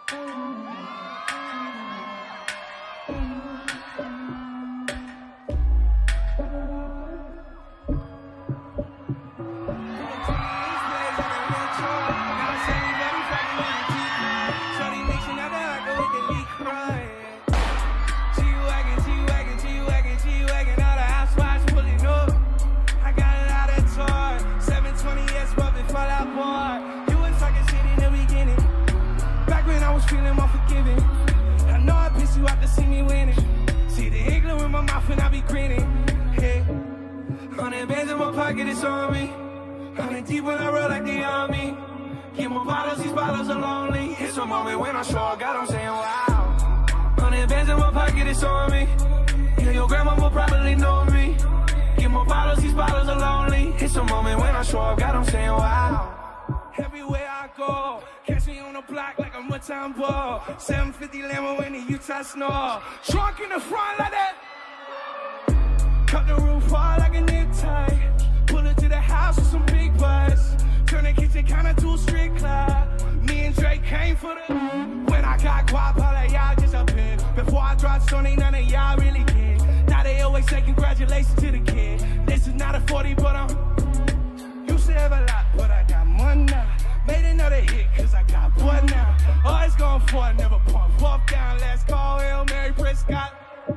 Snore. Trunk in the front like that. Cut the roof off like a necktie. Pull it to the house with some big butts. Turn the kitchen counter to a strip club. Me and Drake came for the. When I got guap, all of y'all just up here. Before I dropped Sony, none of y'all really cared. Now they always say congratulations to the kid. This is not a 40, but I'm. Used to have a lot, but I got money now. Made another hit, cause I got blood now. Always going for it, never pump up down. Let's call Hail Mary Prescott.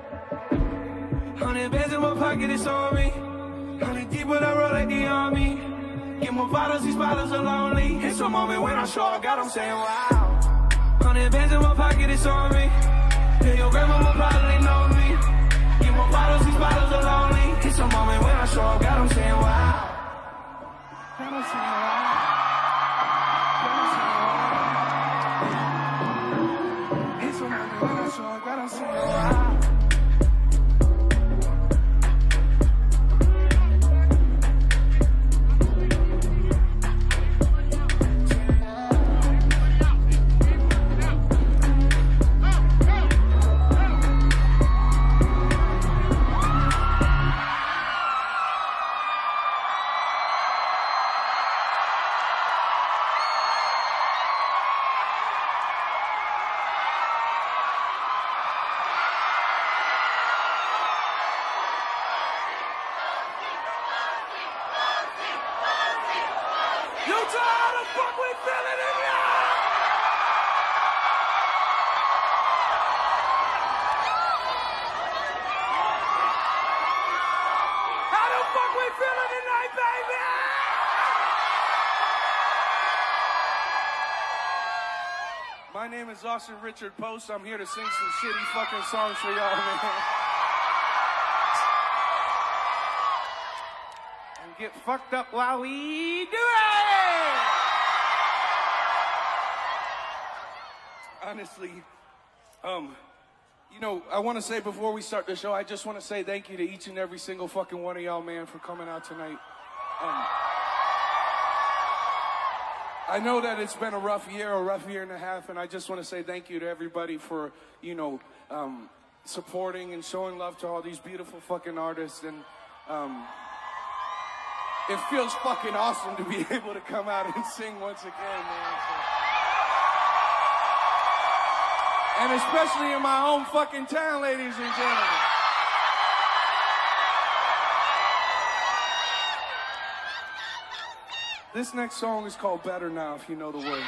100 bands in my pocket, it's on me. 100 deep when I roll like the army. Get more bottles, these bottles are lonely. It's a moment when I show up, God, I'm saying wow. 100 bands in my pocket, it's on me. Yeah, your grandma will probably know me. Get more bottles, these bottles are lonely. It's a moment when I show up, God, I'm saying wow. God, I'm saying wow. My name is Austin Richard Post. I'm here to sing some shitty fucking songs for y'all, man. And get fucked up while we do it! Honestly, you know, I want to say before we start the show, I just want to say thank you to each and every single fucking one of y'all, man, for coming out tonight. I know that it's been a rough year and a half, and I just want to say thank you to everybody for, you know, supporting and showing love to all these beautiful fucking artists, and it feels fucking awesome to be able to come out and sing once again, man. And especially in my home fucking town, ladies and gentlemen. This next song is called Better Now, if you know the words.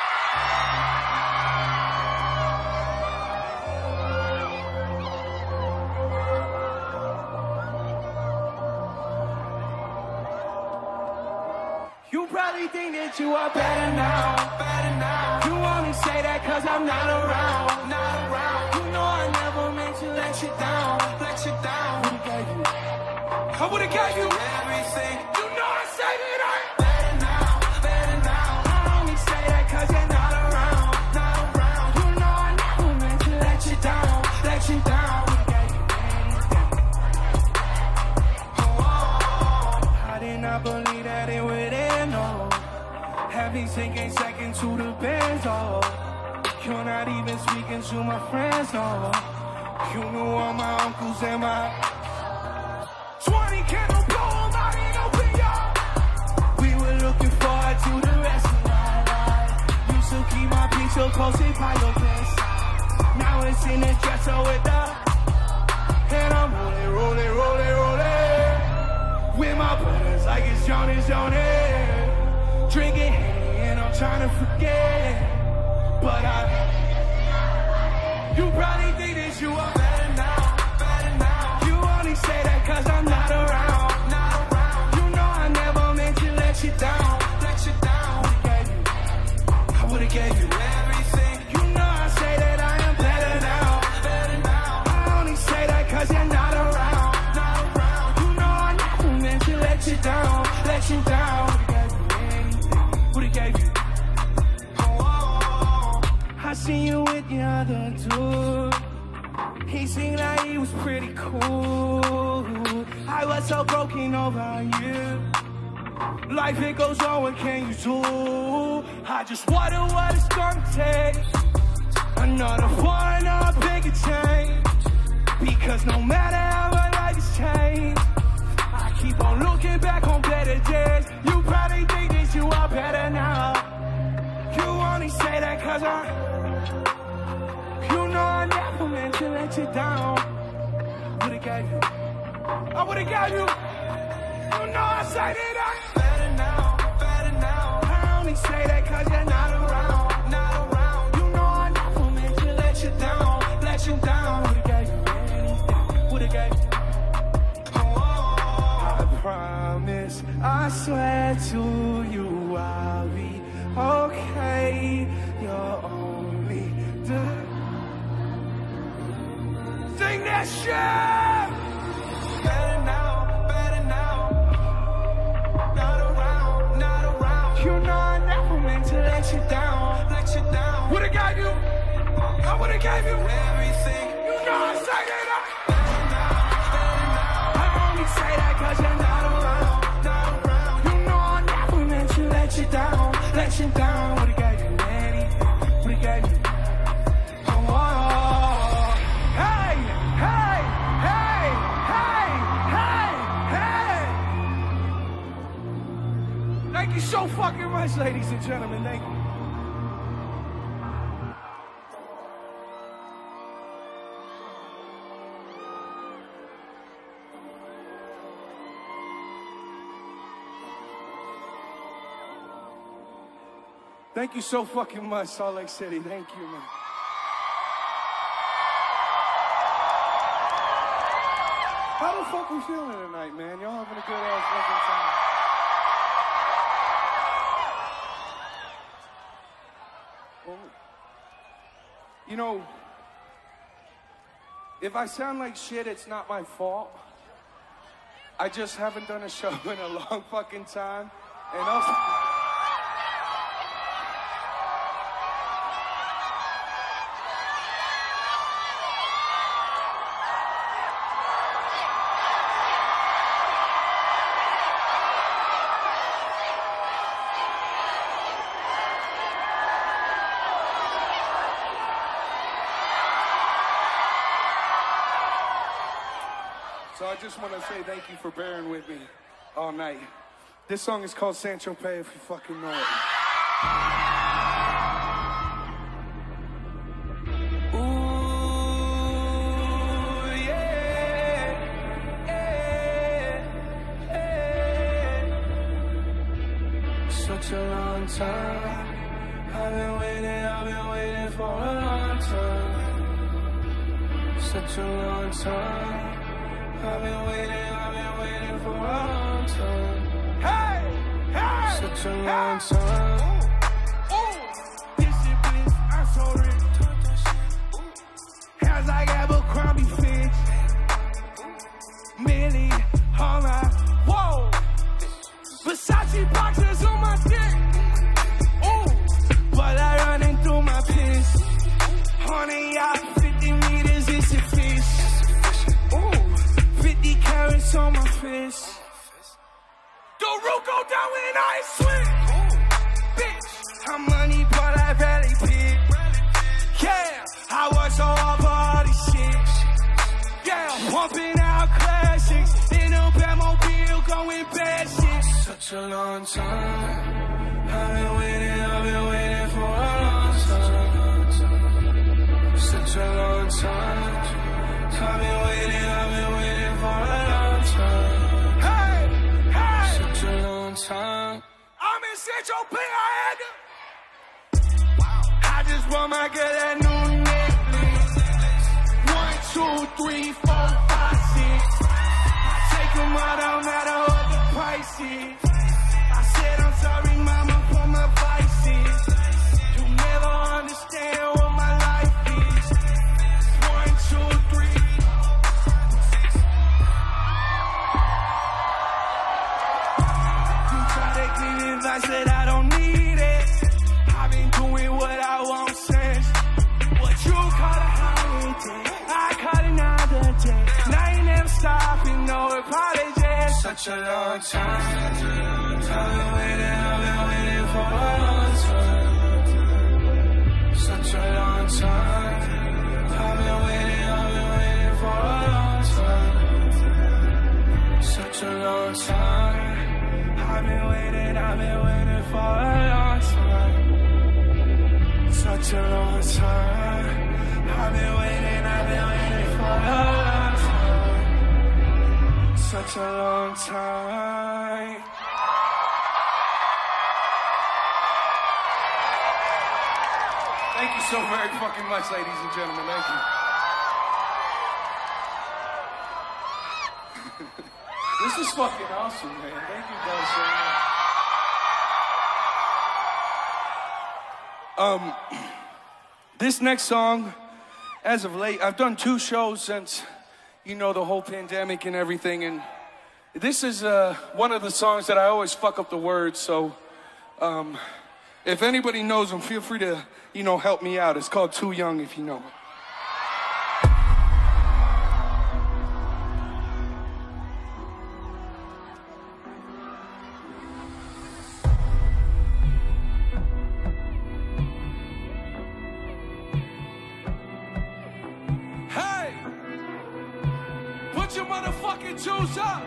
You probably think that you are better now, better now. You only say that cause I'm not around, not around. You know I never meant to let you down, let you down. I would've gave you everything. You know I said it ain't. I believe that it would end, oh. Have me sinking second to the bands, oh. You're not even speaking to my friends, oh. You knew all my uncles and my 20 candle blow, I ain't open, y'all. We were looking forward to the rest of our life. Used to keep my peace. Been so close, it by your bedside. Now it's in the dresser with the, and I'm rolling, rolling, rolling, rolling. With my brothers like it's Johnny. Drinking Henny and I'm trying to forget. But you probably think that you are better now. You only say that cause I'm not around. You know I never meant to let you down. I would've gave you everything. You know I say that I am better now. I only say that cause you're not around. You know I never meant to let you down. Would've gave you. I seen you with the other dude. He seemed like he was pretty cool. I was so broken over you. Life, it goes on, what can you do? I just wonder what it's gonna take. Another foreign or a bigger change. Because no matter how my life has changed, I keep on looking back on better days. You probably think that you are better now. You only say that cause you know I never meant to let you down. Would've gave you. I would've gave you. You know I say that I'm better now. I only say that cause you're not around. You know I never meant to let you down. Would've gave you anything. Would've gave you. I promise, I swear to you I'll be okay. You're only the sing that shit. Better now. Not around. You know I never meant to let you down. Would've gave you. I would've gave you everything. You know I say that I only say that cause you're not around. You know I never meant to let you down. Would've gave you anything. Would've gave you. Thank you so fucking much, ladies and gentlemen. Thank you. Thank you so fucking much, Salt Lake City. Thank you, man. How the fuck we feeling tonight, man? Y'all having a good ass fucking time. Well, you know, if I sound like shit, it's not my fault. I just haven't done a show in a long fucking time. And also... So I just want to say thank you for bearing with me all night. This song is called Sancho Pay, if you fucking know it. Ooh, yeah, such a long time. I've been waiting for a long time. Such a long time. I've been waiting for a long time. Hey! Such a long time. Disciplines, I'm so rich. Hands like Abercrombie Fitch. Millie, all my, whoa. Versace boxers on my dick. Ooh, but I running through my piss. 100 yards, 50 meters, it's a fish. Ooh, 50 carats on my fist. The root go down when I swing. Bitch, I'm money, but I rarely pick. Yeah, I work so hard for all this shit. Yeah, pumping out classics. In a Batmobile going bad shit. Such a long time. I've been waiting for a long time. long time. I've been waiting for a long time. Hey, hey. Such a long time. I'm in Central P. I just want my girl that new necklace. 1, 2, 3, 4, 5, 6. I take them out, no matter what the price is. I said I'm sorry, mama, for my vices. You never understand what my life is. 1, 2, 3. You try to give me advice that I don't need it. I've been doing what I want since. What you call a holiday, I call it another day. Now you never stopping, no apologies. Such a long time. I've been waiting for a long time. Such a long time. I've been waiting for a long time. Such a long time. I've been waiting for a long time. Such a long time. I've been waiting for a long time. Such a long time. Thank you so very fucking much, ladies and gentlemen. Thank you. This is fucking awesome, man. Thank you guys so much. This next song, as of late, I've done 2 shows since, you know, the whole pandemic and everything, and this is one of the songs that I always fuck up the words, so if anybody knows them, feel free to, you know, help me out. It's called Too Young, if you know it. Put your motherfucking shoes up.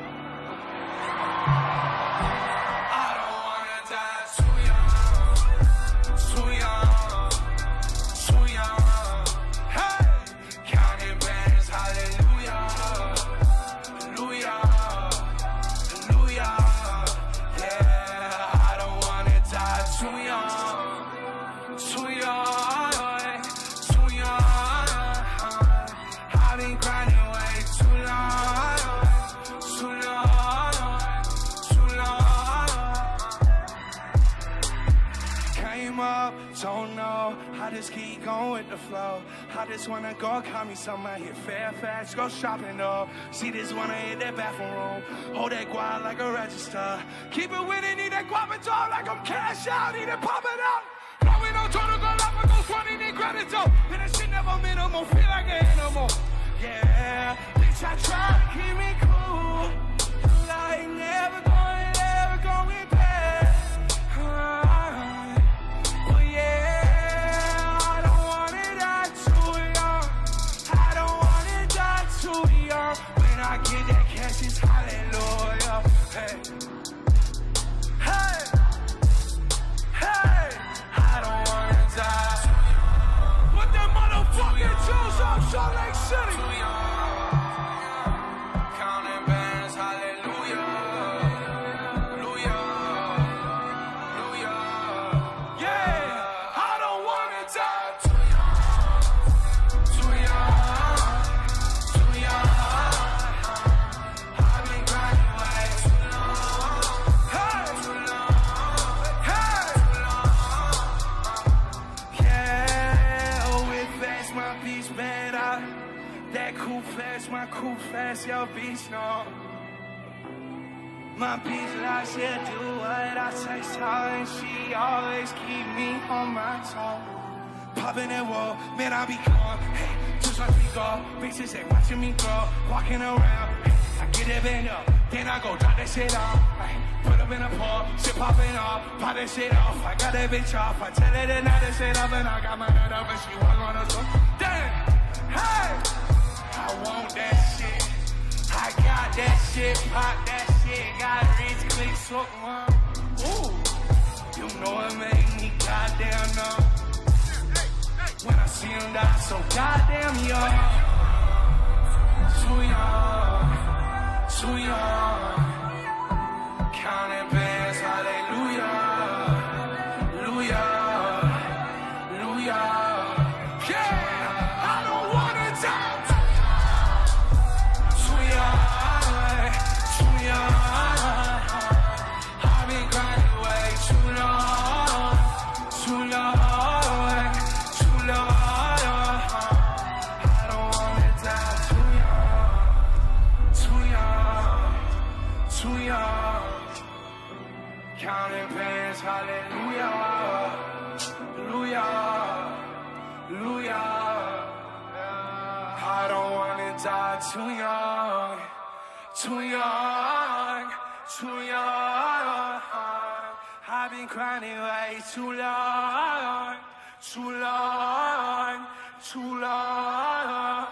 I don't wanna die too young, too young, too young. Hey, Counting bands, hallelujah, hallelujah, hallelujah. Yeah, I don't wanna die too young, too young, too young. I've been grinding way too long, too long, too long. came up, don't know. I just keep going with the flow. I just wanna go, call me some out here Fairfax, go shopping up. See this one, I hit that bathroom room. Hold that guap like a register. Keep it with it, need that guap and talk like I'm cash out, need it pop it out. Blowing on total, go up and go 20, need credit up. And that shit never minimal, feel like an animal. Yeah, bitch, I try to keep me cool. I ain't never going back. But yeah, I don't wanna die too young. I don't wanna die too young. When I get that cash, it's hallelujah. Hey, hey, hey, I don't wanna die. Put that motherfucking shoes up, Salt Lake City. Counting bands, hallelujah, hallelujah, hallelujah. Yeah, I don't wanna die. Too young, too young, too young. I've been grinding way too long, Hey, too long, hey, too long. yeah. Oh, it fast, my beats better. That cool fast, my cool fast, your beats no. My beats like she'll do what I say so, and she always keep me on my toe. Popping that wall, man, I be gone. Hey, just like we go. Bitches ain't watching me grow, walking around. Hey, I get that bend up, then I go drop that shit off. Hey, put up in a pour, shit popping off, pop that shit off. I got that bitch off, I tell her to knock that shit up, and I got my nut up, and she walk on the floor. Damn, hey, I want that shit. I got that shit, pop that shit, got rich, click, so ooh, you know it make me goddamn numb. When I see him die so goddamn young. Too young, too young. Counting bands, hallelujah, hallelujah, hallelujah. Yeah, I don't wanna die. Too young, too young. I've been grinding way too long, too long. Counting bands, hallelujah, hallelujah, hallelujah. I don't wanna die too young, too young, too young. I've been crying way too long, too long, too long.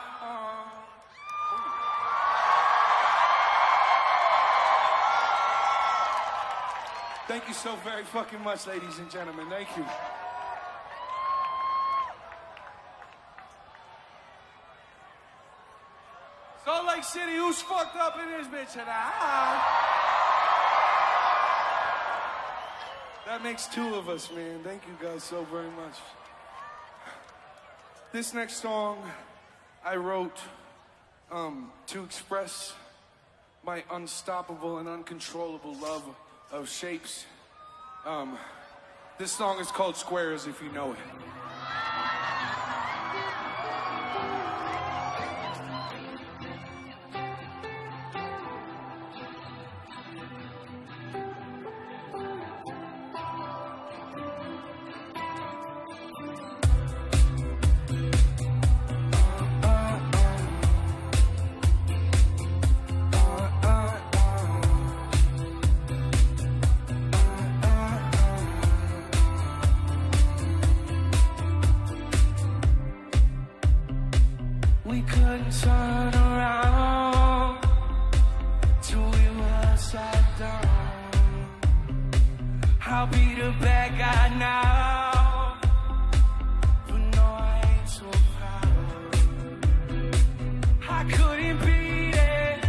Thank you so very fucking much, ladies and gentlemen. Thank you. Salt Lake City, who's fucked up in this bitch tonight? That makes two of us, man. Thank you guys so very much. This next song I wrote to express my unstoppable and uncontrollable love of shapes. This song is called Squares, if you know it. We couldn't turn around till we were upside down. I'll be the bad guy now, but no, I ain't so proud. I couldn't beat it,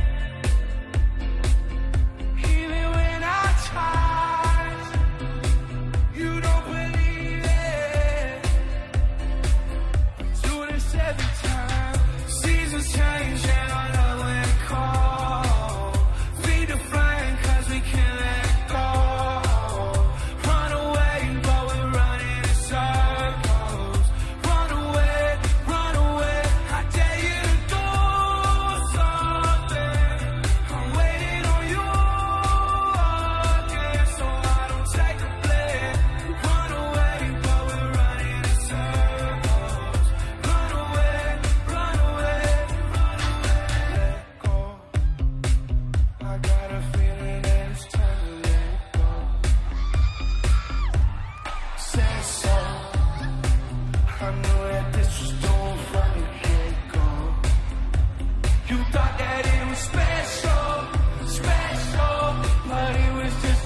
even when I tried. You don't believe it, we do this every time. Seasons change and our love went cold. Feed the flame cause we can't let go. Run away but we're running in circles. Run away, I dare you to do something. I'm waiting on you again, so I don't take the blame. Run away but we're running in circles. Run away, let go. I got a feeling that it's time to let go. Say so. I knew that this was doomed from the get-go. You thought that it was special, special, but it was just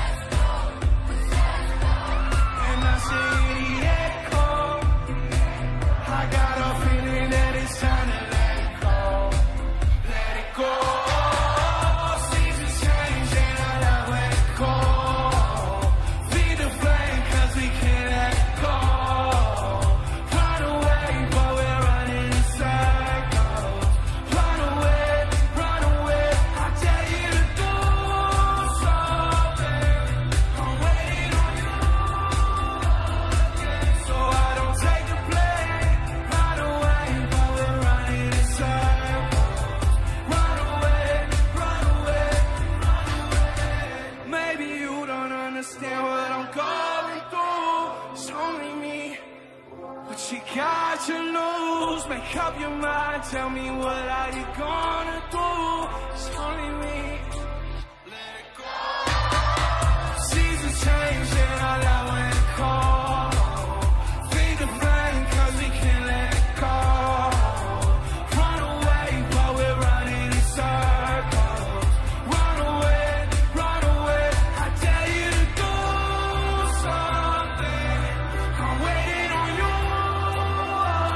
and I see the echo. I got a feeling that it's time to let go. Let it go. Seasons change and our love went cold. Feed the flame cause we can't let go. Run away but we're running in circles. Run away, I dare you to do something. I'm waiting on you again, so I don't take the blame. Run away but we're running in circles. Run away, maybe you don't understand what I'm going through. It's only me, but you got to lose. Make up your mind, tell me what are you gonna do. It's only me. Let it go. Seasons change and our love went cold. Feed the flame cause we can't let go. Run away but we're running in circles. Run away, I dare you to do something. I'm waiting on you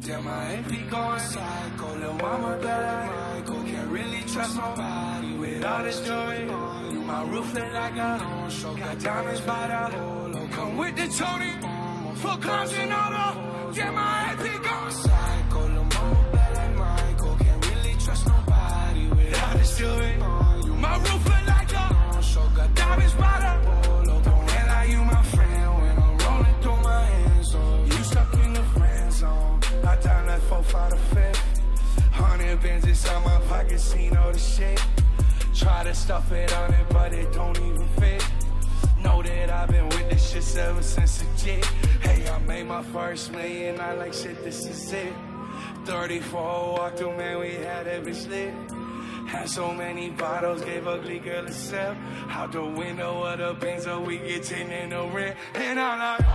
Damn, I ain't be going psycho. Lil' mama better Michael. Can't really trust nobody with all this jewelry on. My roof lit like a on-show. Got diamonds by the hole. Come with the Tony. For clowns and all the. Damn, I ain't be going psycho. Lil' mama better Michael. Can't really trust nobody with all this jewelry on. My roof lit like a on-show. Got diamonds by the hole. Don't act like you my friend when I'm rolling through my hands on. You stuck in the friend zone. I down that 4, 5, to 5th. 100 bins inside my pocket, seen all the shit. Try to stuff it on it, but it don't even fit. Know that I've been with this shit ever since a jit. Hey, I made my first million, I like shit, this is it. 34 walked through, man, we had that bitch lit. Had so many bottles, gave ugly girl a sip. Out the window of the Benz, so we get 10 in the rent. And I'm like,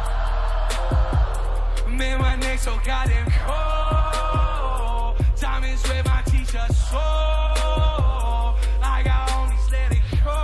man, my neck so goddamn cold. Diamonds with my t-shirt so I got homies, let it go.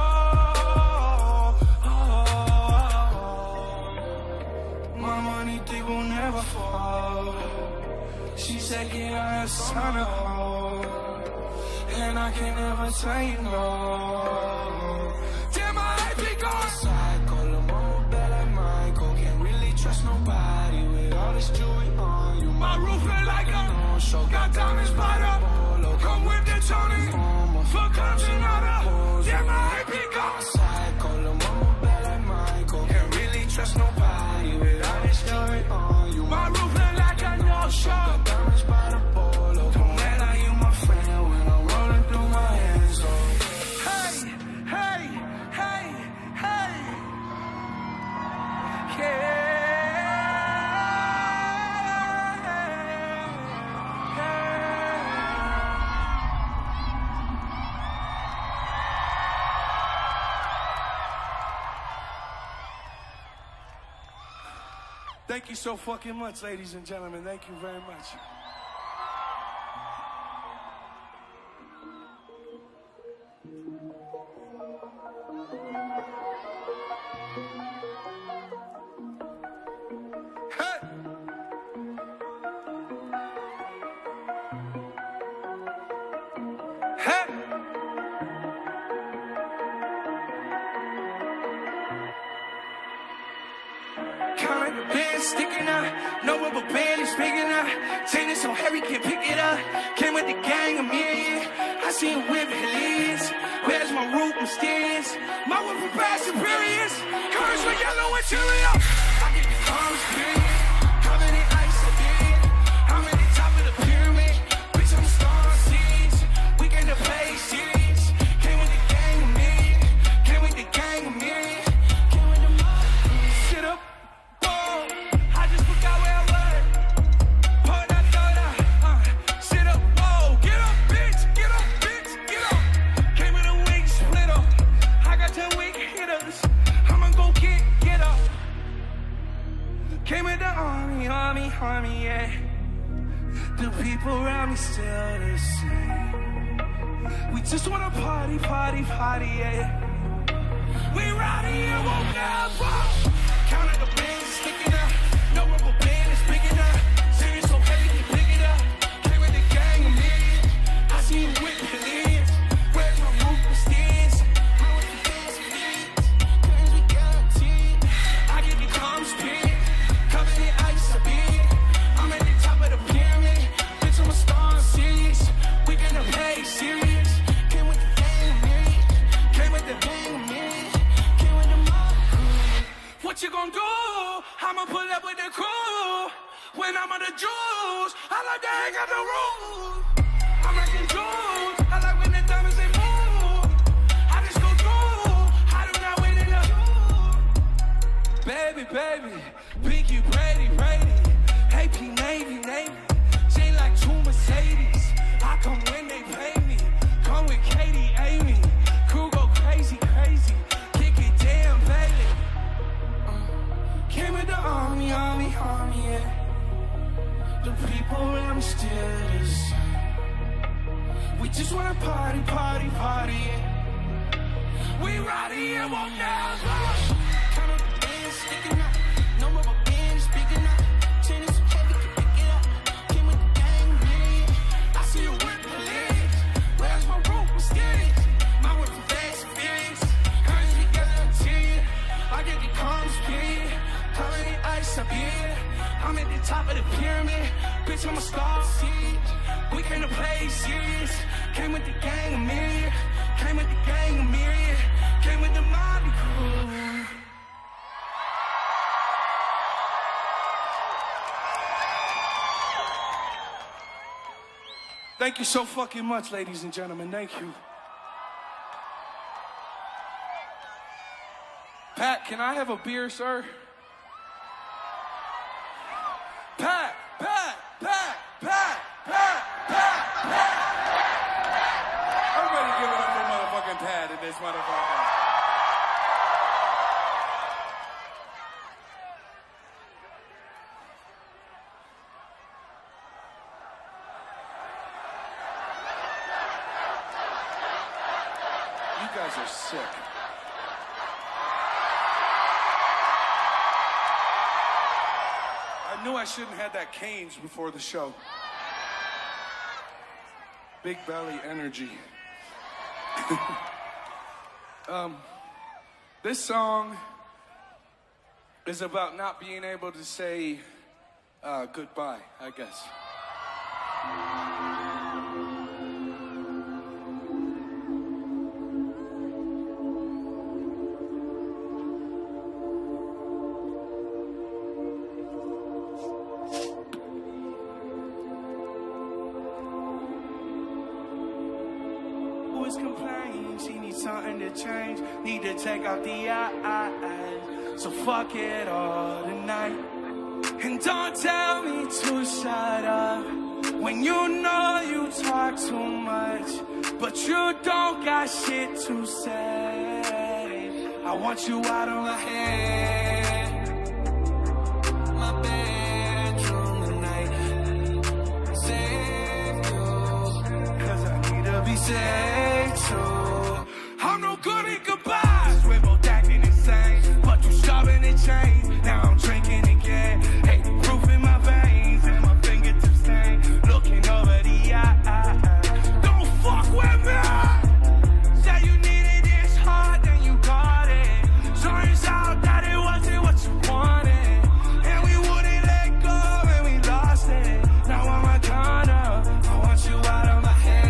My money thick will never fall. She said, get on a son of hoe. And I can never tell you no. Damn, I ain't be going psycho. Lil' mama bad like Michael. Can't really trust nobody with all this jewelry on you. My roof look like a no-show. Got diamonds by the polo. Come with the Tony. For clowns and all the. Damn, I ain't be going psycho. Lil' mama bad like Michael. Can't really trust nobody with all this jewelry on you. My roof look like a no-show. Got diamonds by the polo. Don't act like you my friend when I'm rolling through my hands. Hey, hey, hey, hey. Yeah. Thank you so fucking much, ladies and gentlemen. Thank you very much. Sticking up, no rubber band is big enough. Chain is so heavy, can't pick it up. Came with the gang, a million. I seen whip hillies. Where's my root mysterious? My whip for past superiors. Cars with yellow interior. I get the cars, period. How many ice I did? I'm at the top of the pyramid. Bitch, I'm star seeds. We came to play serious. Came with the gang, a million. Came with the gang, a million. Came with the mother. Sit up. Came with the army, yeah. The people around me still the same. We just wanna party, yeah. We rowdy and won't never. Counted the bands, sticking up. No rubber band is big enough. Serious so heavy, can pick it up. Came with the gang, a million. I see you with millions. Where's my roof mysterious? How with the dance millions? Cause we guaranteed. I get the calm spirit. Covered in ice, a bit. I'm at the top of the pyramid. Bitch, I'm a star series. We gonna play serious. Came with the gang, a million. Came with the gang, a million. Came with the mother. What you gonna do? I'ma pull up with the crew. When I'm on the juice, I like to hang out the roof. I'm rocking jewels. I like when the diamonds they move. I just go through. I do not wait in the baby. Pinky, Brady, AP, Navy, J like 2 Mercedes. I come when they pay me. Come with Katie, Amy. Crew go crazy. Kick it damn, baby. Came with the army, yeah. The people around me still the same. We just wanna party, yeah. We rowdy and won't never. Count up the bands, sticking up. No rubber band is big enough. Chain is so heavy, can pick it up. Came with top of the pyramid. Bitch, I'm a star. See, we came to play serious. Came with the gang of myriad. Came with the gang of myriad. Came with the Motley Crew. Thank you so fucking much, ladies and gentlemen. Thank you. Pat, can I have a beer, sir? Pat, Pat, Pat, Pat, Pat, Pat, Pat. Everybody give it up for motherfucking Pat in this motherfucker. You guys are sick. I knew I shouldn't have had that Cane's before the show. Big belly energy. This song is about not being able to say goodbye, I guess. Complain, she needs something to change. Need to take out the eyes. So fuck it all tonight. And don't tell me to shut up when you know you talk too much, but you don't got shit to say. I want you out of my head, my bedroom tonight. Save you, 'cause I need to be saved. I'm no good at goodbyes. We're both acting insane, but you stubborn and change. Now I'm drinking again. Hey, proof in my veins and my fingertips stain. Looking over the eye. Don't fuck with me. Say you needed this hard, then you got it. Turns out that it wasn't what you wanted, and we wouldn't let go, and we lost it. Now I'm a gunner. I want you out of my head.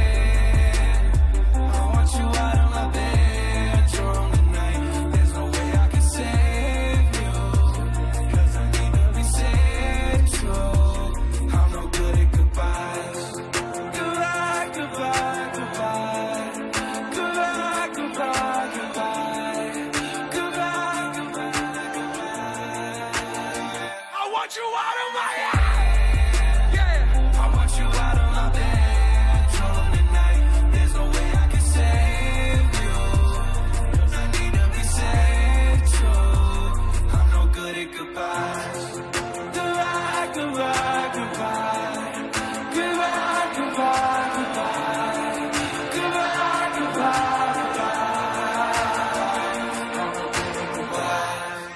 You out of my bedroom tonight. There's no way I can save you, 'cause I need to be saved too. I'm no good at goodbyes. Goodbye, goodbye, goodbye. Goodbye, goodbye, goodbye. Goodbye, goodbye, goodbye. I want you out of my head. Yeah, I want you out of my bedroom tonight. There's no way I can save you, 'cause I need to be saved too. I'm no good at goodbyes. Goodbye, goodbye, goodbye. Goodbye, goodbye, goodbye. Goodbye, goodbye, goodbye. I'm no good at goodbyes.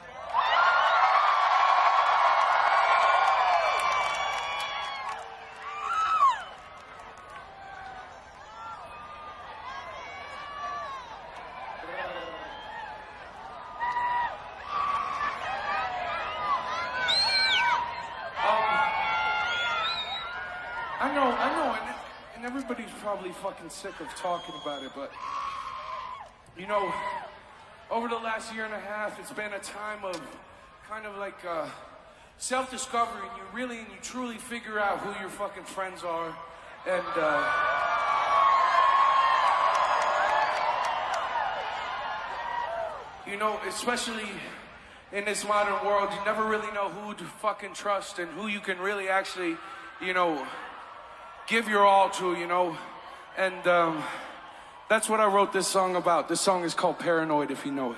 I know, and everybody's probably fucking sick of talking about it, but, you know, over the last year and a half, it's been a time of kind of like self-discovery, and you really and you truly figure out who your fucking friends are, and, you know, especially in this modern world, you never really know who to fucking trust and who you can really actually, you know, give your all to, you know. And that's what I wrote this song about. This song is called Paranoid, if you know it.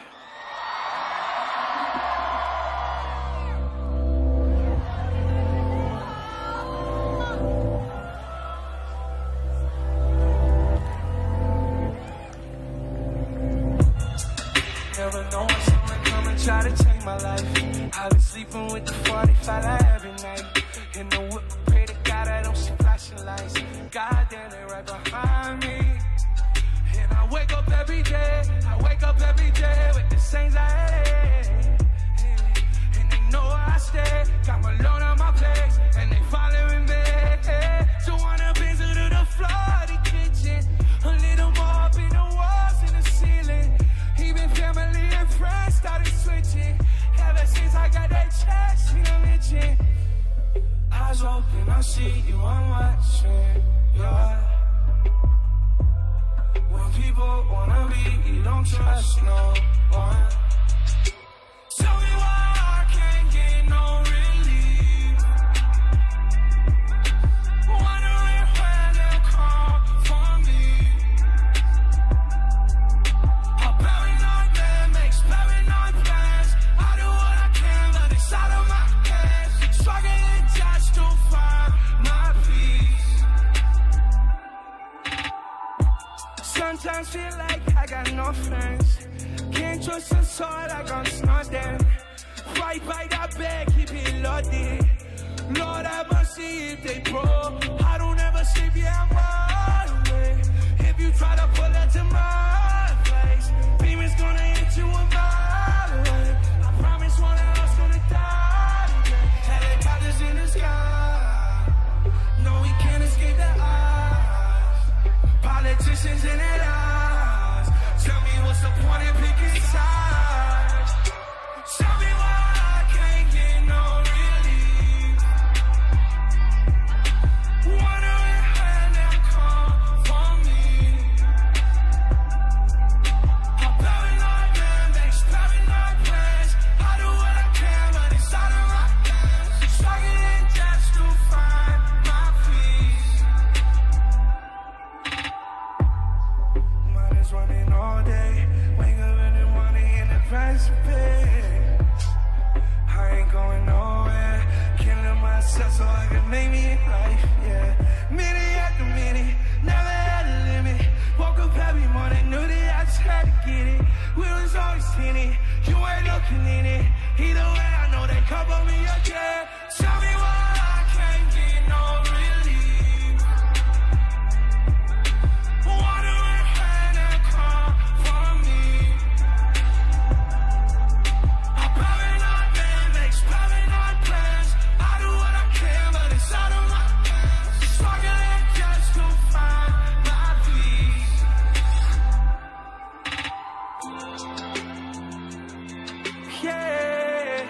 Never know when someone come and try to change my life. I've been sleeping with the 45 every night. In the whip, pray to God I don't see flashing lights. God damn, they right behind me. And I wake up every day. I wake up every day with the anxiety. And they know where I stay. Got my loan on my eyes open, I see you, I'm watching, yeah. When people wanna be, you don't trust no one. Tell me why I can't get no relief. Wondering where they'll come for me. A paranoid man makes paranoid plans. I do what I can, but it's out of my hands. Struggling just to find my peace. Sometimes feel like I got no friends. Can't trust a soul like I'm snodding. Right by that bed, keep it loaded. Lord, I must see if they broke. I don't ever sleep, yeah, I'm wide awake. If you try to pull that to my face, demons gonna hit you a mile away. I promise one of us gonna die today. Helicopters in the sky. No, we can't escape their eyes. Politicians in their eyes. Tell me what's the point in picking sides? Tell me why I can't get no relief. Wondering when they'll come for me. A paranoid man makes paranoid plans. I do what I can, but it's out of my hands. Struggling just to find my peace. Mind is running all day. Wake up in the morning in the precipice. I ain't going nowhere. Killing myself so I can make me life, yeah. Minute after minute, never had a limit. Woke up every morning, knew that I just had to get it. We was always tinted, you ain't looking in it. Either way, I know they cover me again. Tell me why I can't get no relief. Wondering when they'll come for me. A paranoid man makes paranoid plans. I do what I can, but it's out of my hands. Struggling just to find my peace. Yeah,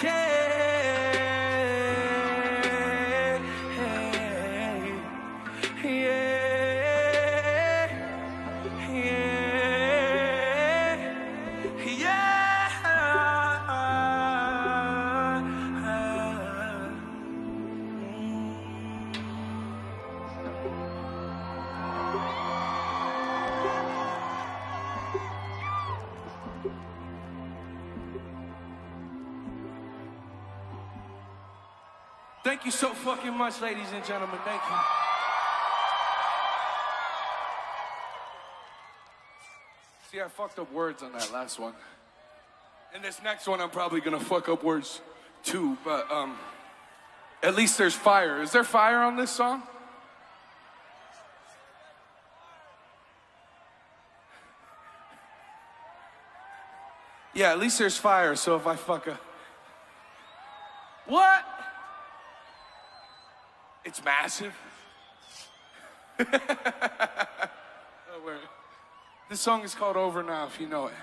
Thank you so fucking much, ladies and gentlemen. Thank you. See, I fucked up words on that last one. And this next one, I'm probably gonna fuck up words too, but at least there's fire. Is there fire on this song? Yeah, at least there's fire, so if I fuck up... What? It's massive. Oh, wait. This song is called Over Now, if you know it.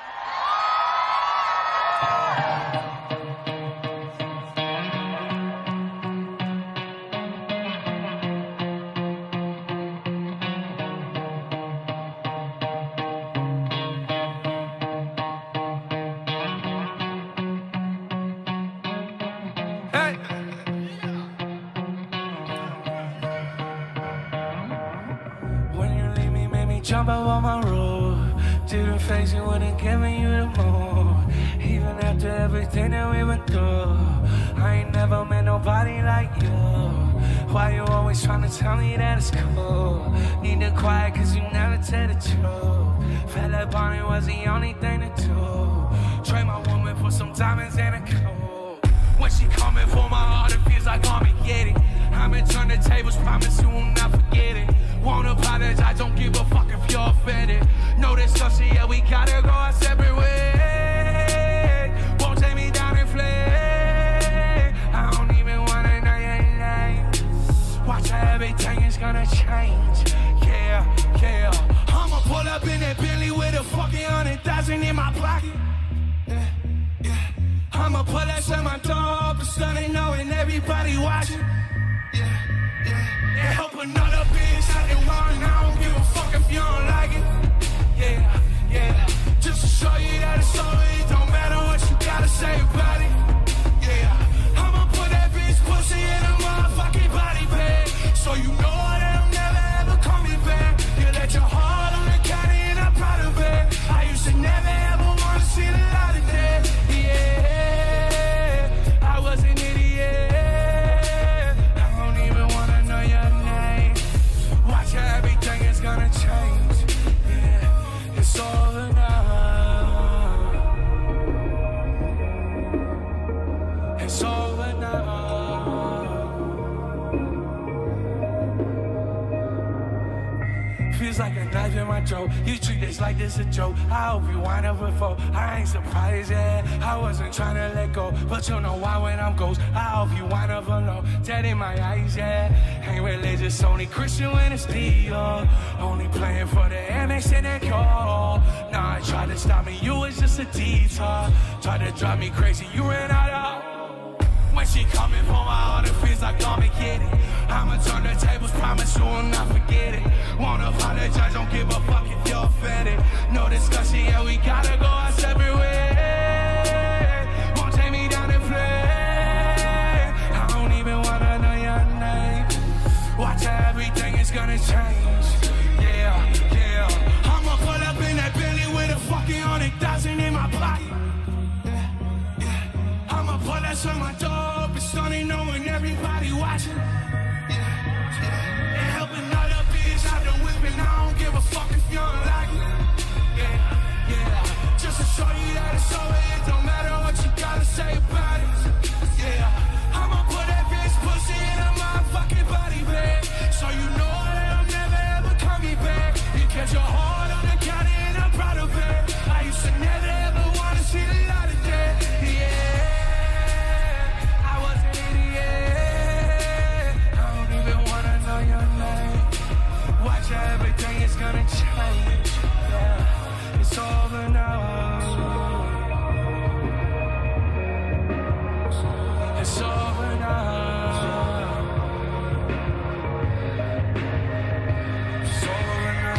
Jump up on my road, didn't face it, wouldn't give me you the moon. Even after everything that we went through, I ain't never met nobody like you. Why you always trying to tell me that it's cool? Need to quiet cause you never tell the truth. Felt like Bonnie was the only thing to do. Trade my woman for some diamonds and a coat. When she coming for my heart, it feels like Armageddon. I'ma turn the tables, promise you will not forget it. Won't apologize, don't give a fuck if you're offended. Know this stuff, yeah, we gotta go our separate ways. Won't take me down and flame. I don't even wanna know your name. Watch how everything is gonna change. Yeah, yeah. I'ma pull up in that Bentley with a fucking 100,000 in my pocket. Yeah, yeah. I'ma pull that shit my door, but starting knowing everybody watching. another bitch out there one. I don't give a fuck if you don't like it. Yeah, yeah. Just to show you that it's over, it don't matter what you gotta say about it. Yeah, I'ma put that bitch pussy in a motherfucking body bag, so you know that I'm never ever coming back. You let your heart on the counter and I'm proud of it. I used to never ever wanna see the light of day. Yeah, I was an idiot. I don't even wanna know your name. Watch how everything is gonna change. Yeah, it's over now. It's over now. Feels like a knife in my throat. You treat this like this a joke. I hope you wind up before. I ain't surprised, yeah. I wasn't trying to let go, but you know why when I'm ghost. I hope you wind up alone. Dead in my eyes, yeah. Ain't religious, only Christian when it's Dio. Only playing for the MX and that call. Nah, I tried to stop me, you was just a detour. Tried to drive me crazy, you ran out of. When she coming for my heart, it feels like I'ma get it. I'ma turn the tables, promise you will not forget it. Wanna apologize, don't give a fuck if you're offended. No discussion, yeah, we gotta go our separate ways. Won't take me down and play. I don't even wanna know your name. Watch how everything is gonna change. Yeah, yeah. I'ma pull up in that Bentley with a fucking 100,000 in my pocket. I'ma pull that on my door, but stunning knowing everybody watching. And helping other bitch out the whipping, I don't give a fuck if you don't like it. Yeah, yeah. Just to show you that it's over, it don't matter what you gotta say about it. Yeah, I'ma put that bitch pussy in a motherfucking body bag, so you know that I'm never ever coming back. You catch your heart on the counter and I'm proud of it. I used to never ever wanna see the light of day. Yeah. Watch how everything is gonna change. Yeah, it's over now. It's over now. It's over now.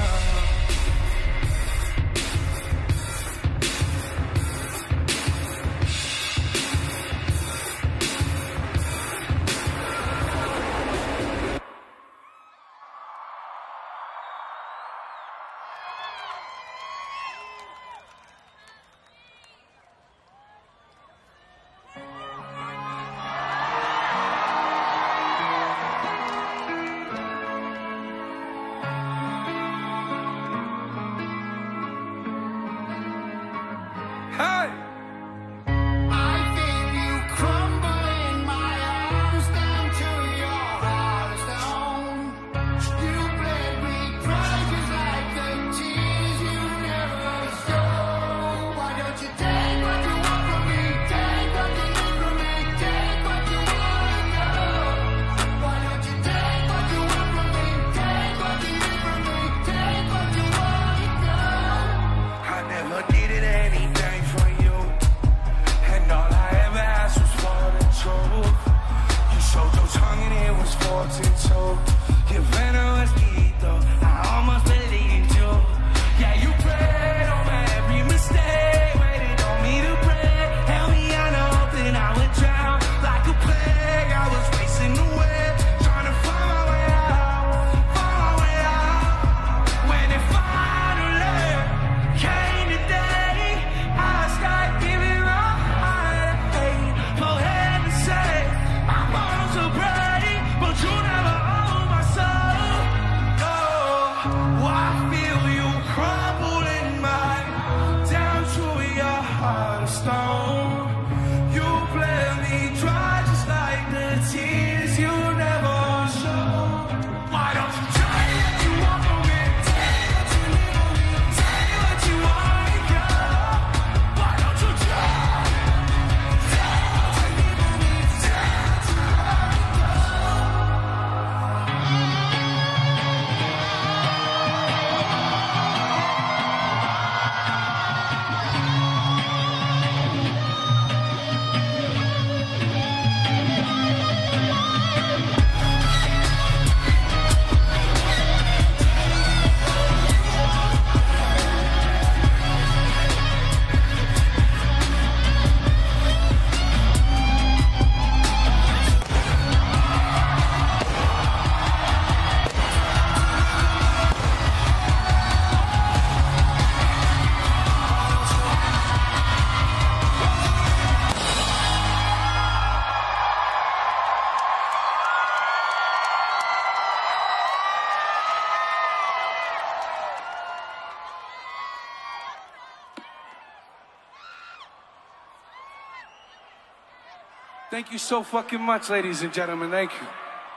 Thank you so fucking much, ladies and gentlemen. Thank you.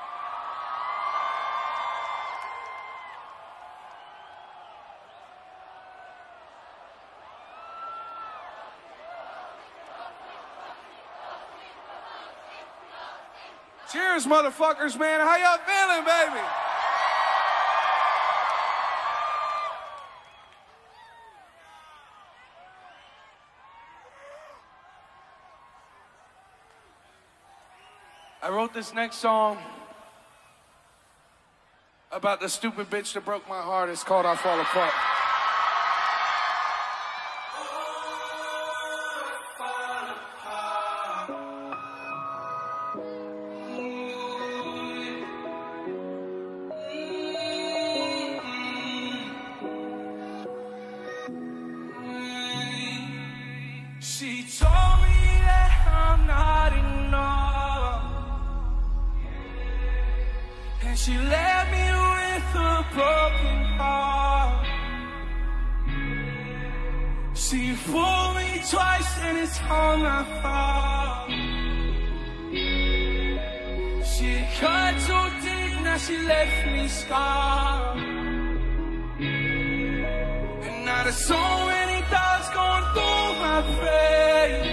Cheers, motherfuckers, man. How y'all feeling, baby? I wrote this next song about the stupid bitch that broke my heart. It's called I Fall Apart. She told me that I'm not enough, and she left me with a broken heart. She fooled me twice and it's all my fault. She cut too deep, now she left me scarred. And now there's so many thoughts going through my brain,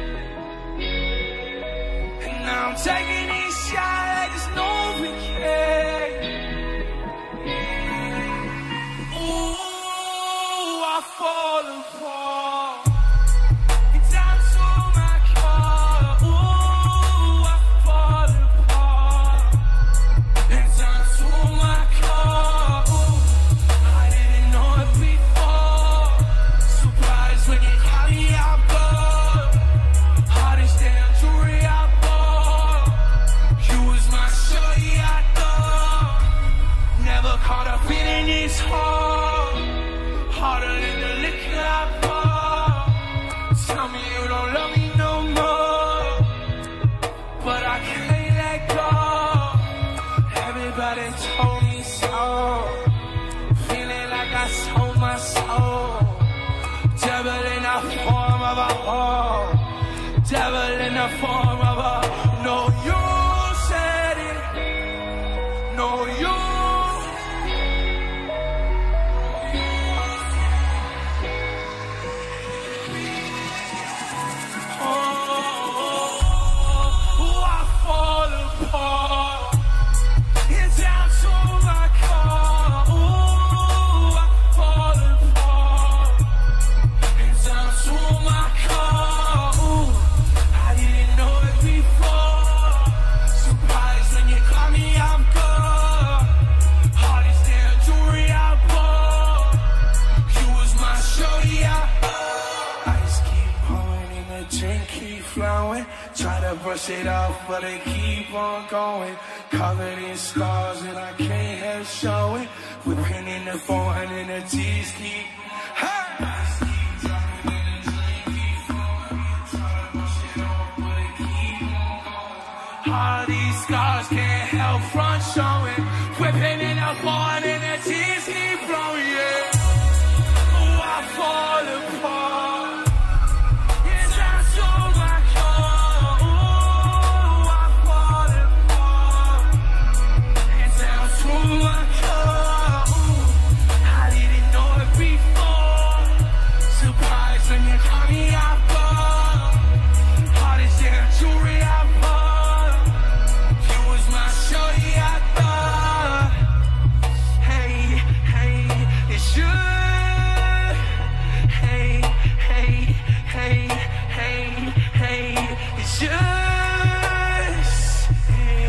and now I'm taking these shots like it's no vacation. Ooh, I fall apart. It's down to my car. Ooh, I fall apart. It's down to my car. Ooh, I didn't know it before. Surprised when you call me out, but hardest damn jewelry I bought. You was my shorty I thought. Never caught a feeling this hard. Harder than the liquor I bought. Tell me you don't love me no more, but I can't let go. Everybody told me so. Feeling like I sold my soul. Devil in the form of a whore. Devil in the form of a. No, you said it. No, you. Oh, I fall apart. It's down to my car. Ooh, I fall apart. It's down to my car. Ooh, I didn't know it before. Surprised when you caught me off guard. Hardest damn jewelry I bought. You was my shorty I bought. Ice keep pouring and the drink keep flowing. Try to brush it off, but it keep on going. Covered in scars and I can't help showing. Whipping in the phone and the tears keep. Hey! Ice keep dropping and the drink keep flowing. Try to brush it off, but it keep on going. All these scars can't help front showing. Whipping in the phone and the tears keep flowing, yeah. Oh, I fall apart. It's down to my car. Ooh, I fall apart. It's down to my car. Ooh, I didn't know it before. Surprised when you caught me off guard. Hardest damn jewelry I bought. You was my shorty I thought. Hey, hey, it's you. Hey, hey, hey, hey, hey, it's yours. Hey.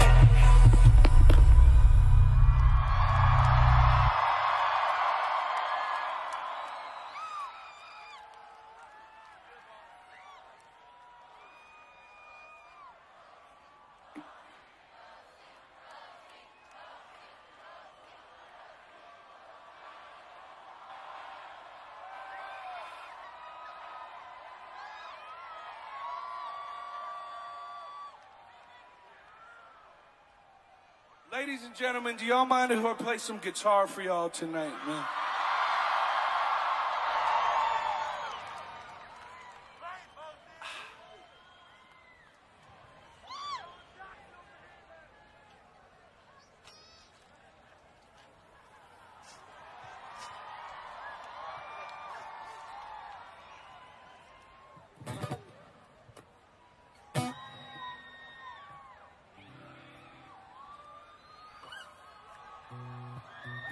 Ladies and gentlemen, do y'all mind if I play some guitar for y'all tonight, man?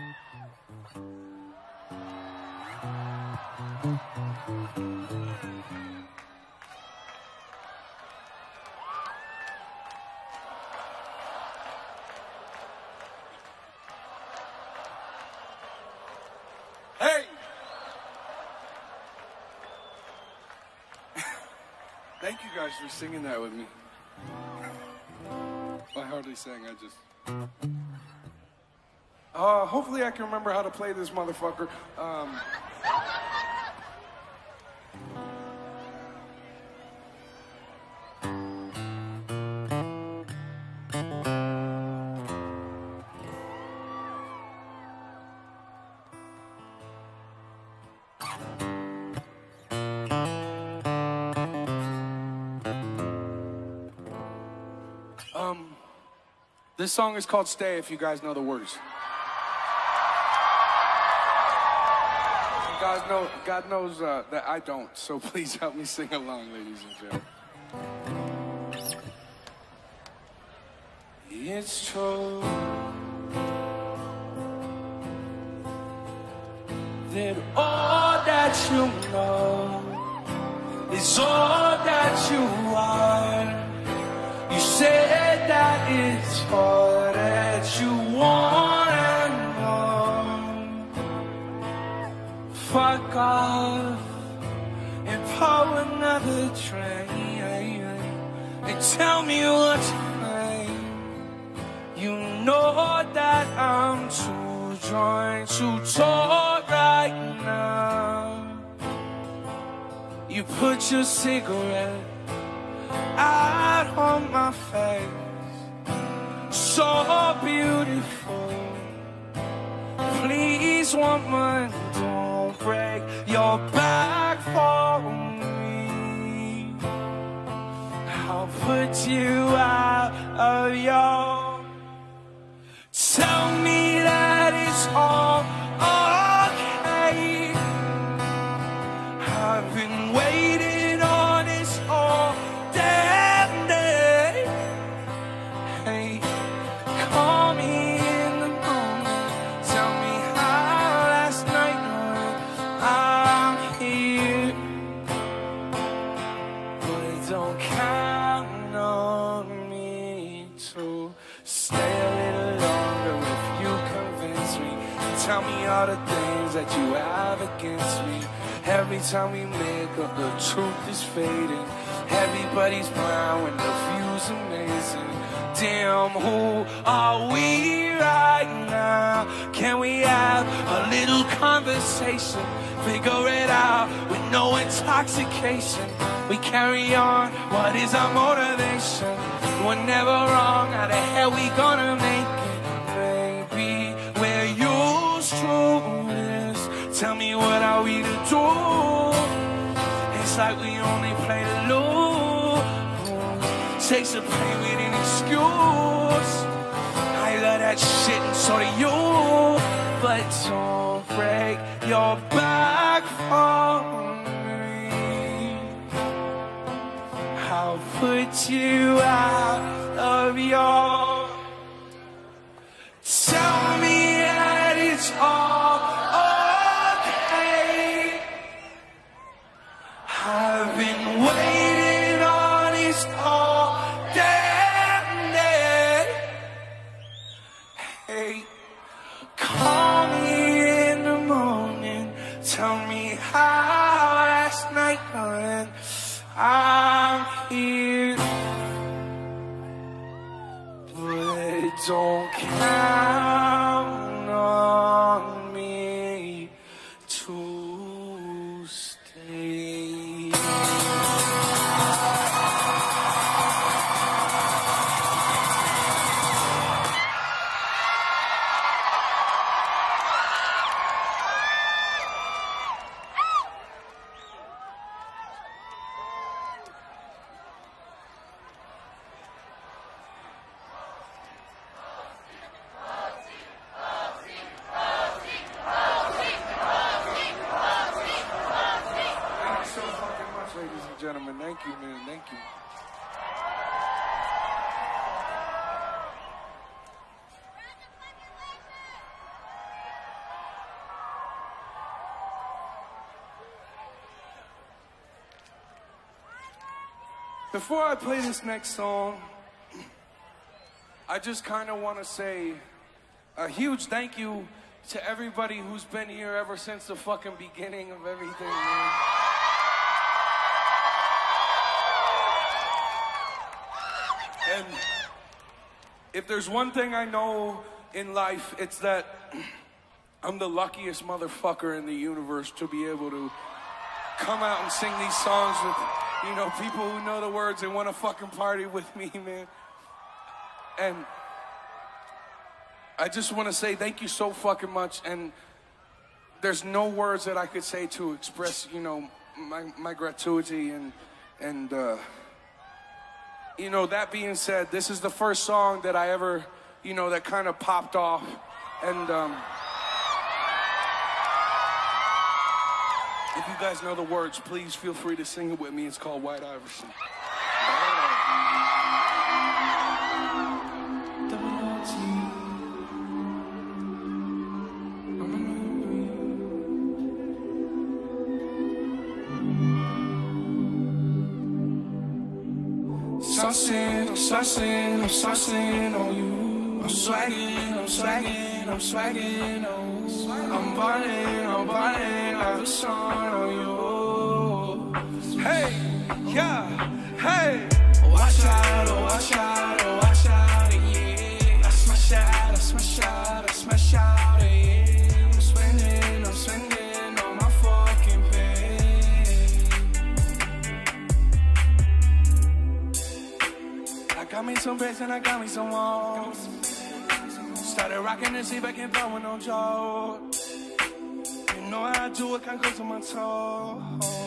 Hey! Thank you guys for singing that with me. I hardly sang, I just... hopefully I can remember how to play this motherfucker. This song is called Stay, if you guys know the words. God knows that I don't, so please help me sing along, ladies and gentlemen. It's true that all that you know is all that you are. You said that it's all that you want and know. Fuck off and pull another train and tell me what's mine. You know that I'm too drunk to talk right now. You put your cigarette out on my face, so beautiful. Please, woman, don't break your back for me. I'll put you out of your... Tell me that it's all okay. I've been waiting on this all damn day. Hey, call me in the morning. Tell me how last night went. I'm here, but don't count on me to stay a little longer if you convince me. Tell me all the things that you have against me. Every time we make up, the truth is fading. Everybody's blind when the view's amazing. Damn, who are we right now? Can we have a little conversation? Figure it out with no intoxication. We carry on, what is our motivation? We're never wrong, how the hell we gonna make it? Maybe we're used to this. Tell me what are we to do? It's like we only play to lose. Takes the pain with an excuse. I love that shit and so do you. But don't break your back for me. I'll put you out of your... Tell me that it's all okay. I've been waiting on this all damn day. Hey, call me in the morning. Tell me how last night went. I'm here, but don't count on me to stay. Before I play this next song, I just kind of want to say a huge thank you to everybody who's been here ever since the fucking beginning of everything, man. And if there's one thing I know in life, it's that I'm the luckiest motherfucker in the universe to be able to come out and sing these songs with, you know, people who know the words and want to fucking party with me, man. And I just want to say thank you so fucking much. And there's no words that I could say to express, you know, my gratuity. And you know, that being said, this is the first song that I ever, you know, that kind of popped off. And if you guys know the words, please feel free to sing it with me. It's called White Iverson. I'm saucing on you. I'm swagging on you. I'm ballin' like a song on you. Hey, yeah, hey. Watch out, yeah. I smash out, yeah. I'm spending on my fucking pay. I got me some bass and I got me some walls. Started rocking to see if I can throw with no joke. You know how I do it, can't go to my toe.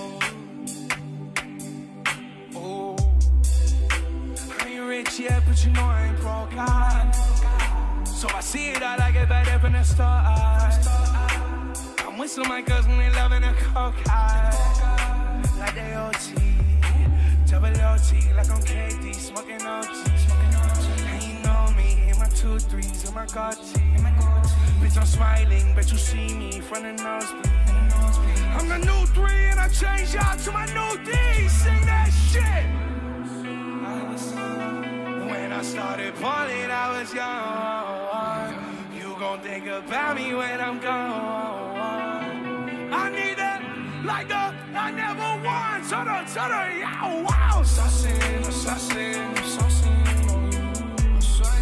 Oh, I ain't rich yet, but you know I ain't broke. So I see it, I like it better from the start. I'm with some of my cousin, they loving the coke. Like they OT, double OT, like I'm KD, smoking OG. And you know me, in my 2 3s, in my Gucci. Bitch, I'm smiling, bet you see me from the nosebleed. I'm the new 3 and I change out to my new D. Sing that shit. When I started balling, I was young. You gon' think about me when I'm gone. I need that like the I never won. Shut up, yo, wow. Saucing on you. I'm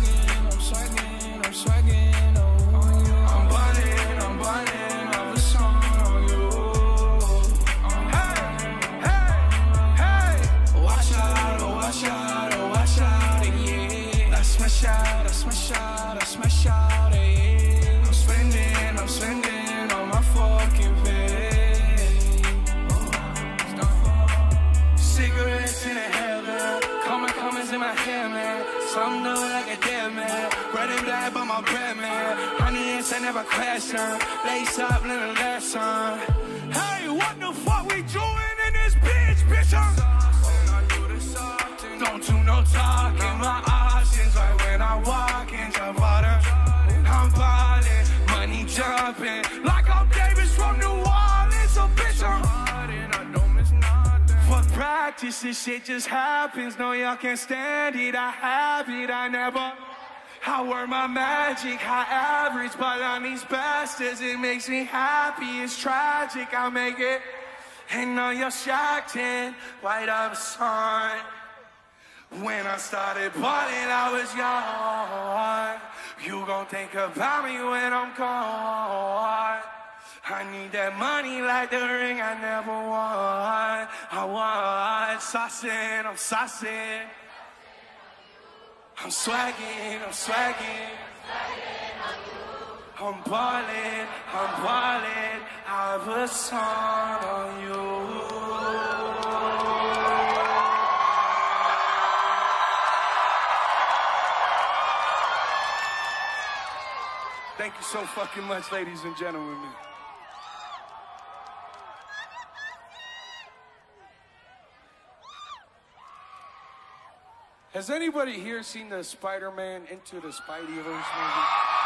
swagging on you. I'm ballin', I have a song on you. Hey. Watch out, yeah. I smash out, yeah. I'm spending on my fucking pay. Cigarettes in the hair, man. Comments in my hair, man. Some know like a dead man. Red and black by my bread, man. Honey and I never question. Lace up, little lesson. Hey, what the fuck we doing in this bitch, don't do no talking, my options right when I walk in jump water. I'm ballin', money jumping, like I'm Davis from New Orleans. So bitch, I'm hardin', I don't miss nothing. Fuck practice, this shit just happens. No, y'all can't stand it, I have it, I work my magic, high average, but on these bastards, it makes me happy, it's tragic, I make it. And now you're shocked and White Iverson. When I started balling, I was young. You gon' think about me when I'm gone. I need that money like the ring I never won. I want I'm saucing. I'm swagging. I'm ballin', I have a song on you. Thank you so fucking much, ladies and gentlemen. Has anybody here seen the Spider-Man Into the Spideyverse movie?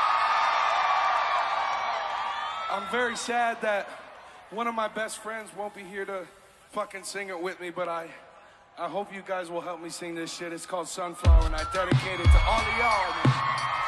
I'm very sad that one of my best friends won't be here to fucking sing it with me, but I I hope you guys will help me sing this shit. It's called Sunflower, and I dedicate it to all of y'all, man.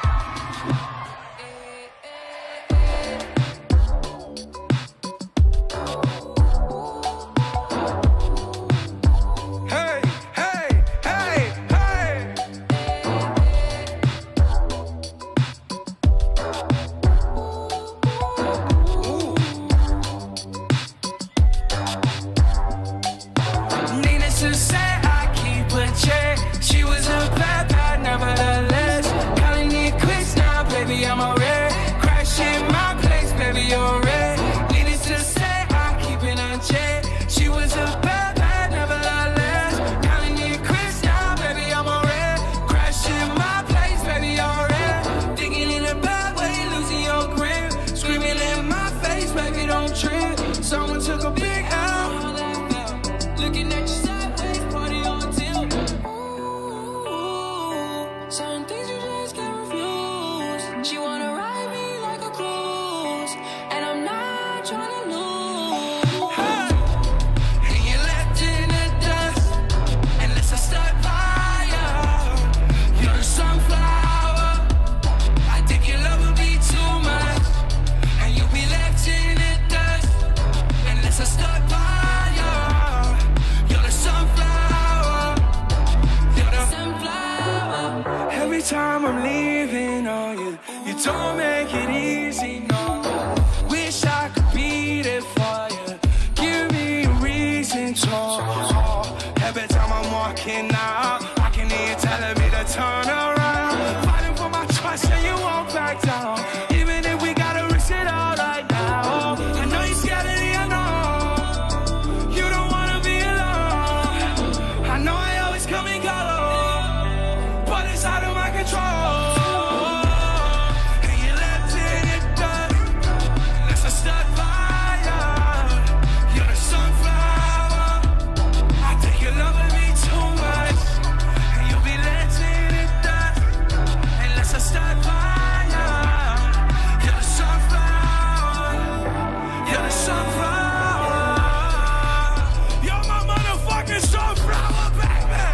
Time I'm leaving on you, you don't make it easy, no. Wish I could be there for you, give me a reason to. Every time I'm walking out, I can hear you telling me to turn around. Fighting for my trust and you won't back down, even if we gotta risk it all right now. I know you're scared of the unknown, you don't wanna be alone. I know I always come and go, but it's out of my control. And you left in the dust, unless I stuck by you. You're the sunflower, I think you're loving me too much. And you'll be left in the dust, unless I stuck by you. You're the sunflower, you're the sunflower. You're my motherfucking sunflower, baby.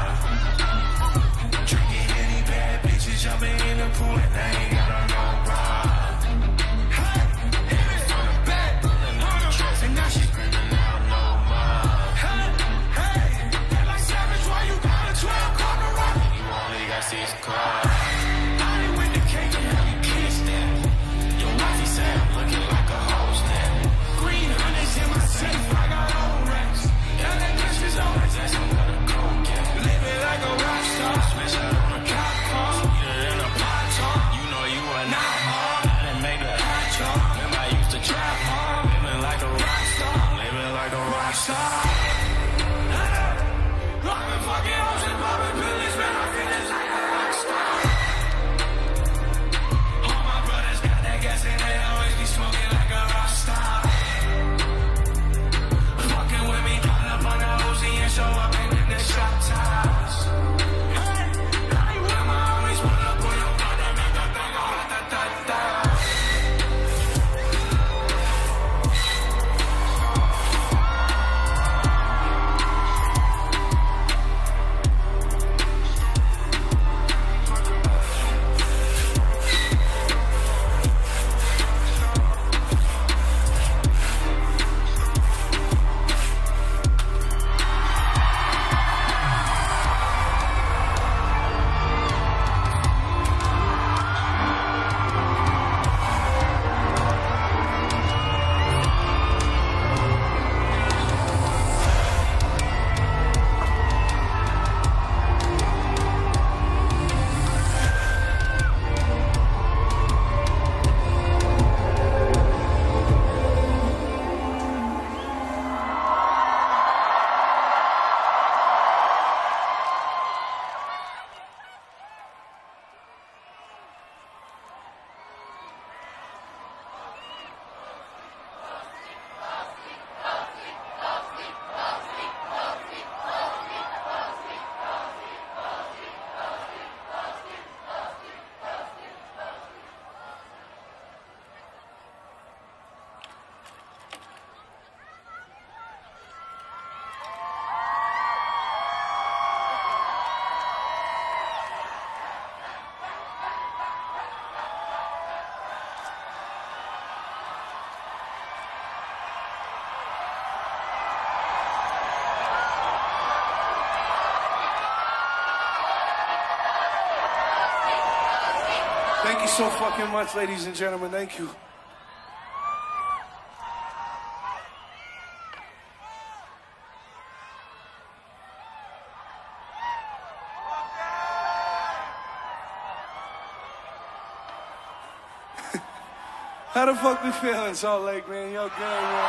Drinking any bad bitches, jumping in the pool and I ain't got no problem. star. I've been fucking hoes and popping pills, man, I feel just like a rock star. All my brothers got that gas and they always be smoking like a rock star. Fucking with me, caught up on the Uzi and show up in the shop tops. Hey, when my homies pull up on your brother, make that thing go da-da-da-da. Thank you so fucking much, ladies and gentlemen. Thank you. How the fuck we feeling, Salt Lake, man? Y'all good,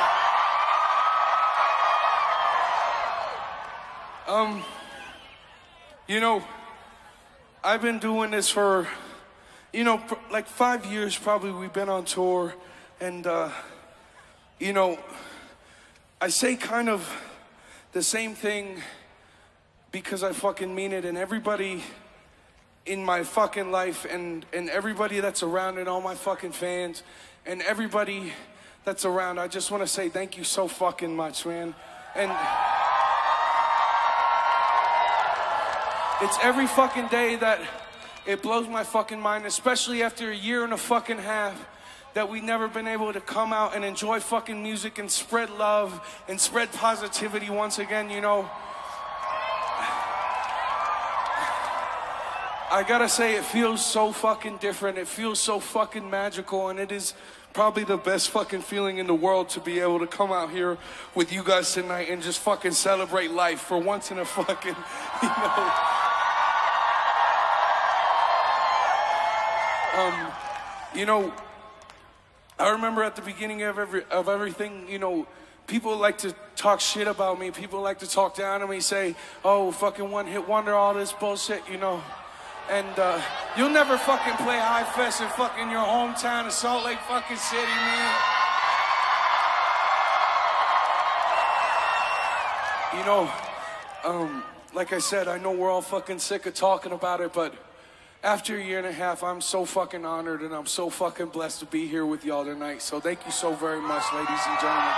man? You know, I've been doing this for, you know, like 5 years probably. We've been on tour, and you know, I say kind of the same thing because I fucking mean it, and everybody in my fucking life and everybody that's around and all my fucking fans and everybody that's around, I just want to say thank you so fucking much, man. And it's every fucking day that it blows my fucking mind, especially after a year and a fucking half that we've never been able to come out and enjoy fucking music and spread love and spread positivity once again, you know. I gotta say, it feels so fucking different. It feels so fucking magical, and it is probably the best fucking feeling in the world to be able to come out here with you guys tonight and just fucking celebrate life for once in a fucking, you know. You know, I remember at the beginning of everything, you know, people like to talk shit about me. People like to talk down on me, say, oh, fucking one-hit wonder, all this bullshit, you know. And you'll never fucking play High Fest in fucking your hometown of Salt Lake fucking City, man. You know, like I said, I know we're all fucking sick of talking about it, but after a year and a half, I'm so fucking honored and I'm so fucking blessed to be here with y'all tonight. So thank you so very much, ladies and gentlemen.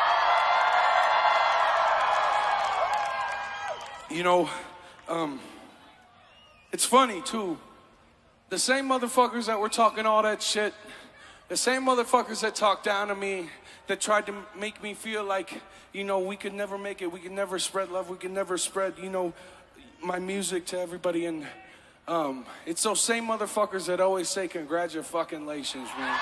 You know, it's funny too. The same motherfuckers that were talking all that shit, the same motherfuckers that talked down to me, that tried to make me feel like, you know, we could never make it, we could never spread love, we could never spread, you know, my music to everybody. And it's those same motherfuckers that always say congratulations, man.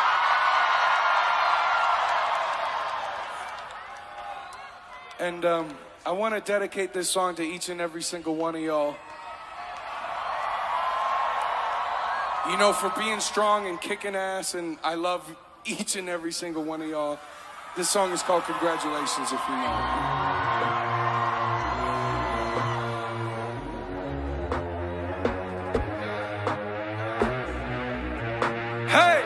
And I want to dedicate this song to each and every single one of y'all. You know, for being strong and kicking ass, and I love each and every single one of y'all. This song is called Congratulations, if you know it. Hey!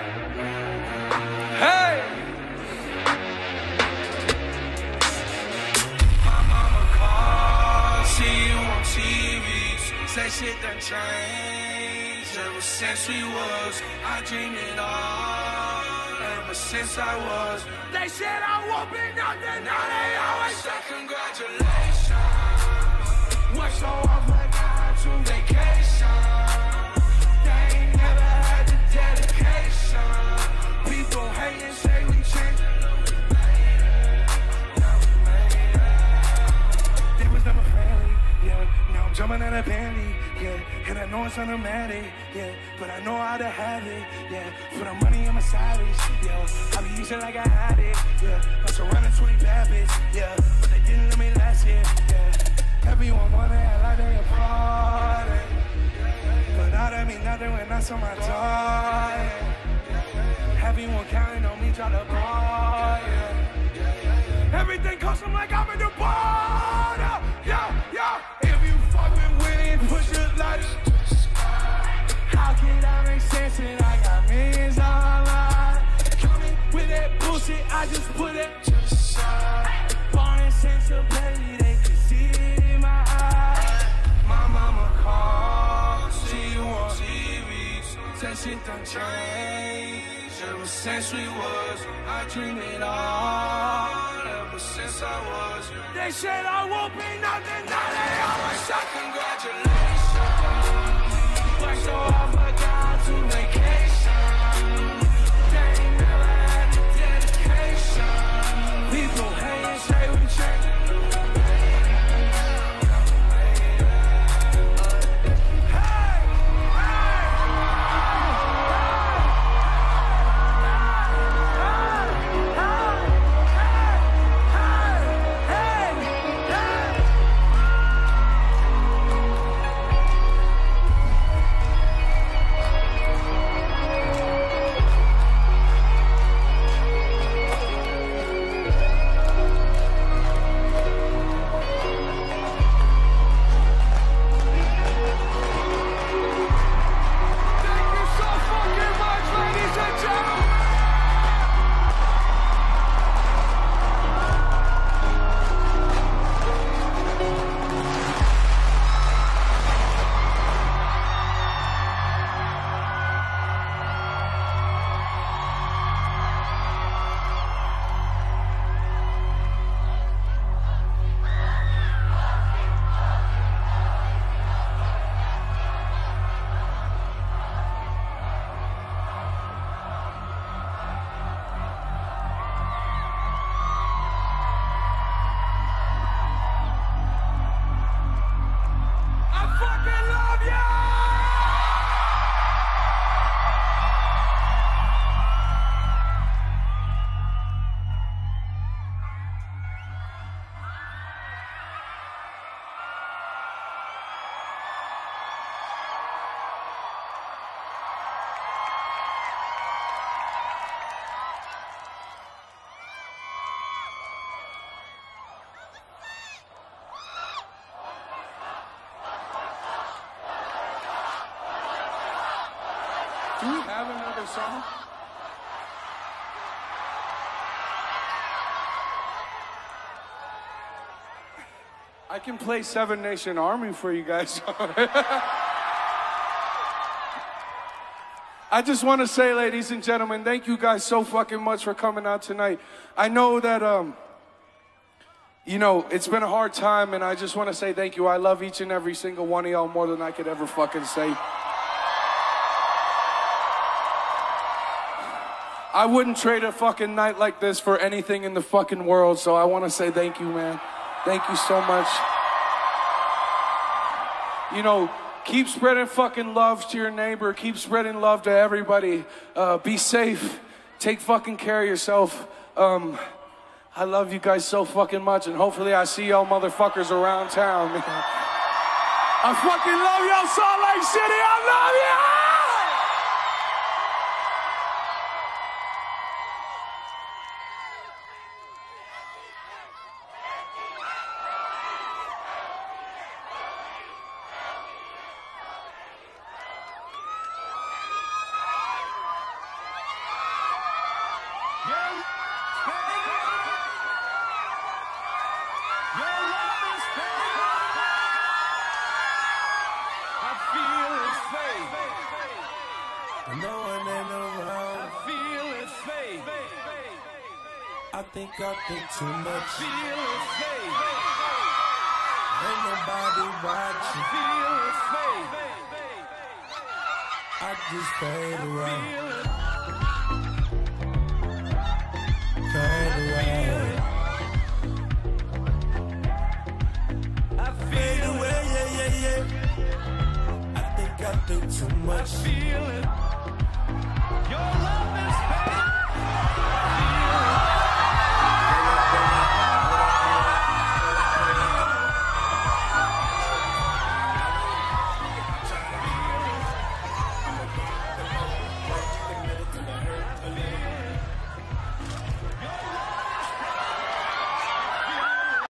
Hey! My mama calls, see you on TV. Say shit done changed ever since we was. I dreamed it all ever since I was. They said I won't be nothing, now they always say congratulations. What's so off like I to vacation? They ain't never had the dedication. People hate and say we changed. They was never friendly, yeah. Now I'm jumping at a Bentley, yeah. And I know it's automatic, yeah. But I know how to have it, yeah. For the money, I'm a savage, yeah. I be using like I had it, yeah. I'm surrounded 20 bad bitches, yeah. But they didn't let me last year, yeah. Everyone wanna act like they a party, but now that mean nothing when I saw my daughter. Everyone counting on me, try to ball, yeah. Everything costs them like I'm in the border, yeah, yeah. If you fucking with it, push it like this. How can that make sense when I got millions online? Coming with that bullshit, I just put it to the side. Born and sensibility, they can see it in my eyes. My mama called, see you on TV. Said shit done changed ever since we was. I dreamed it all ever since I was. They said I won't be nothing, now they always say congratulations. What's so off like I to vacation? They ain't never had the dedication. People hate and say we changed. Do we have another song? I can play Seven Nation Army for you guys. I just want to say, ladies and gentlemen, thank you guys so fucking much for coming out tonight. I know that, you know, it's been a hard time, and I just want to say thank you. I love each and every single one of y'all more than I could ever fucking say. I wouldn't trade a fucking night like this for anything in the fucking world, so I want to say thank you, man. Thank you so much. You know, keep spreading fucking love to your neighbor. Keep spreading love to everybody. Be safe. Take fucking care of yourself. I love you guys so fucking much, and hopefully I see y'all motherfuckers around town, man. I fucking love y'all, Salt Lake City. I love you! think too much. Feel it, Ain't nobody watching. feel it, I just fade away. feel it.